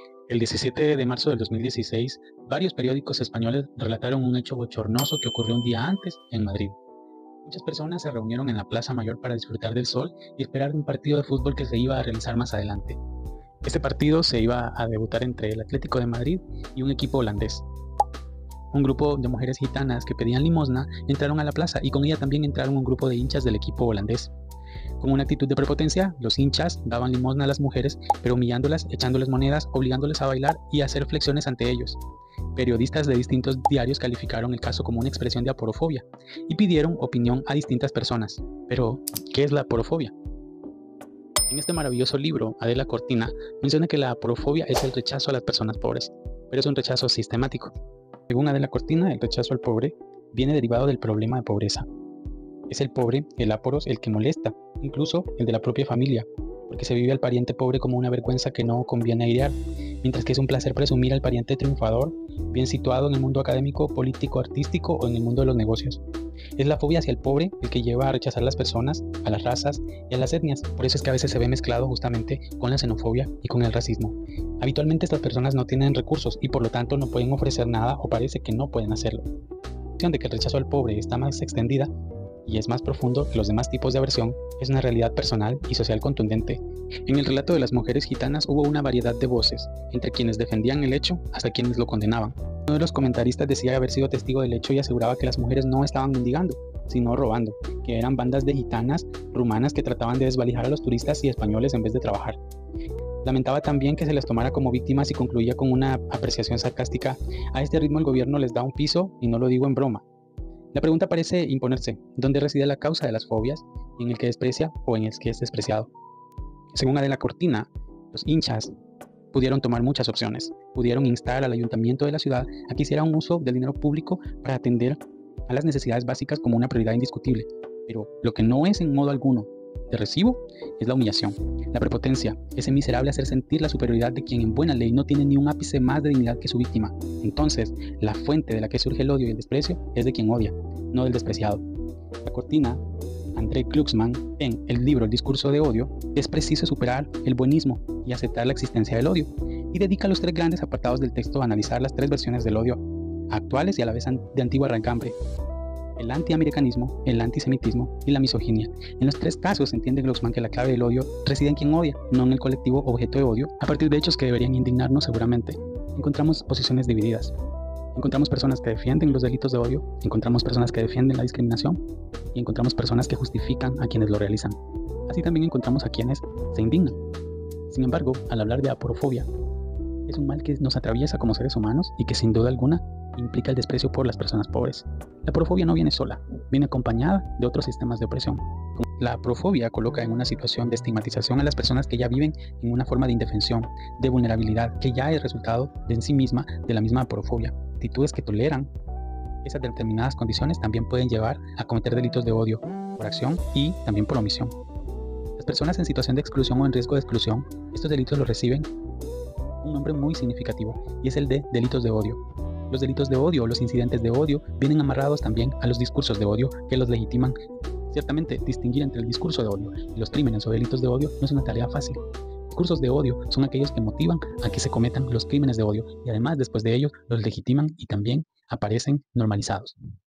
El 17 de marzo del 2016, varios periódicos españoles relataron un hecho bochornoso que ocurrió un día antes en Madrid. Muchas personas se reunieron en la Plaza Mayor para disfrutar del sol y esperar un partido de fútbol que se iba a realizar más adelante. Este partido se iba a debutar entre el Atlético de Madrid y un equipo holandés. Un grupo de mujeres gitanas que pedían limosna entraron a la plaza y con ella también entraron un grupo de hinchas del equipo holandés. Con una actitud de prepotencia, los hinchas daban limosna a las mujeres, pero humillándolas, echándoles monedas, obligándoles a bailar y a hacer flexiones ante ellos. Periodistas de distintos diarios calificaron el caso como una expresión de aporofobia y pidieron opinión a distintas personas. Pero, ¿qué es la aporofobia? En este maravilloso libro, Adela Cortina menciona que la aporofobia es el rechazo a las personas pobres, pero es un rechazo sistemático. Según Adela Cortina, el rechazo al pobre viene derivado del problema de pobreza. Es el pobre, el áporos, el que molesta, incluso el de la propia familia, porque se vive al pariente pobre como una vergüenza que no conviene airear, mientras que es un placer presumir al pariente triunfador, bien situado en el mundo académico, político, artístico o en el mundo de los negocios. Es la fobia hacia el pobre el que lleva a rechazar a las personas, a las razas y a las etnias. Por eso es que a veces se ve mezclado justamente con la xenofobia y con el racismo. Habitualmente estas personas no tienen recursos y por lo tanto no pueden ofrecer nada o parece que no pueden hacerlo. La cuestión de que el rechazo al pobre está más extendida y es más profundo que los demás tipos de aversión, es una realidad personal y social contundente. En el relato de las mujeres gitanas hubo una variedad de voces, entre quienes defendían el hecho hasta quienes lo condenaban. Uno de los comentaristas decía haber sido testigo del hecho y aseguraba que las mujeres no estaban mendigando, sino robando, que eran bandas de gitanas rumanas que trataban de desvalijar a los turistas y españoles en vez de trabajar. Lamentaba también que se les tomara como víctimas y concluía con una apreciación sarcástica: a este ritmo el gobierno les da un piso y no lo digo en broma. La pregunta parece imponerse: ¿dónde reside la causa de las fobias? ¿En el que desprecia o en el que es despreciado? Según Adela Cortina, los hinchas pudieron tomar muchas opciones. Pudieron instar al ayuntamiento de la ciudad a que hiciera un uso del dinero público para atender a las necesidades básicas como una prioridad indiscutible. Pero lo que no es en modo alguno de recibo es la humillación, la prepotencia, ese miserable hacer sentir la superioridad de quien en buena ley no tiene ni un ápice más de dignidad que su víctima. Entonces, la fuente de la que surge el odio y el desprecio es de quien odia, no del despreciado. La Cortina, André Glucksmann, en el libro El discurso de odio, es preciso superar el buenismo y aceptar la existencia del odio, y dedica los 3 grandes apartados del texto a analizar las 3 versiones del odio, actuales y a la vez de antigua raigambre: el antiamericanismo, el antisemitismo y la misoginia. En los 3 casos entiende Glucksmann que la clave del odio reside en quien odia, no en el colectivo objeto de odio, a partir de hechos que deberían indignarnos seguramente. Encontramos posiciones divididas. Encontramos personas que defienden los delitos de odio, encontramos personas que defienden la discriminación y encontramos personas que justifican a quienes lo realizan. Así también encontramos a quienes se indignan. Sin embargo, al hablar de aporofobia, es un mal que nos atraviesa como seres humanos y que sin duda alguna implica el desprecio por las personas pobres. La aporofobia no viene sola, viene acompañada de otros sistemas de opresión. La aporofobia coloca en una situación de estigmatización a las personas que ya viven en una forma de indefensión, de vulnerabilidad, que ya es resultado de en sí misma de la misma aporofobia. Actitudes que toleran esas determinadas condiciones también pueden llevar a cometer delitos de odio por acción y también por omisión. Las personas en situación de exclusión o en riesgo de exclusión, estos delitos los reciben un nombre muy significativo y es el de delitos de odio. Los delitos de odio o los incidentes de odio vienen amarrados también a los discursos de odio que los legitiman. Ciertamente, distinguir entre el discurso de odio y los crímenes o delitos de odio no es una tarea fácil. Discursos de odio son aquellos que motivan a que se cometan los crímenes de odio y además después de ellos los legitiman y también aparecen normalizados.